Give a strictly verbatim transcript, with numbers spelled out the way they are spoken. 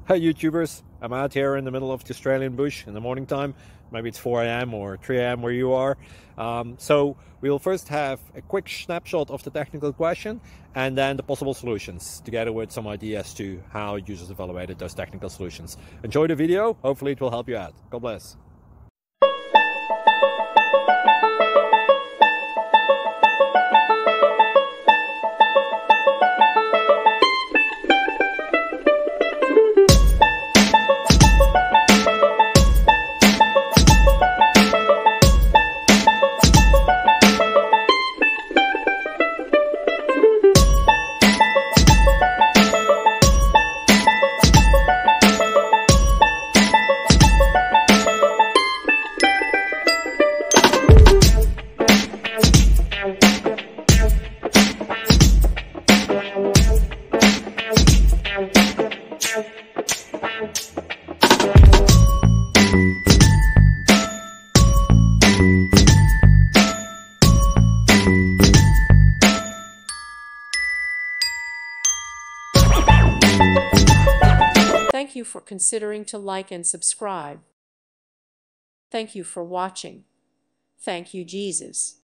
Hi YouTubers, I'm out here in the middle of the Australian bush in the morning time. Maybe it's four A M or three A M where you are. Um, so we'll first have a quick snapshot of the technical question and then the possible solutions, together with some ideas to how users evaluated those technical solutions. Enjoy the video, hopefully it will help you out. God bless. Thank you for considering to like and subscribe. Thank you for watching. Thank you, Jesus.